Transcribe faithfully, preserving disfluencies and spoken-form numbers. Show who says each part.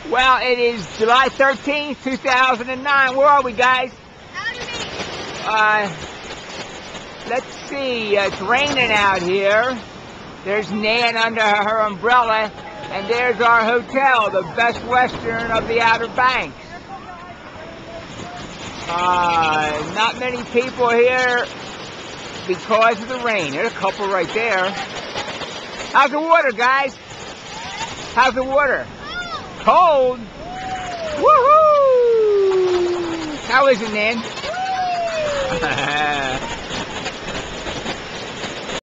Speaker 1: Well, it is July thirteenth, two thousand nine. Where are we, guys? Uh, let's see. Uh, it's raining out here. There's Nan under her umbrella. And there's our hotel, the Best Western of the Outer Banks. Uh, not many people here because of the rain. There's a couple right there. How's the water, guys? How's the water? Cold? Woohoo! How is it, Nan?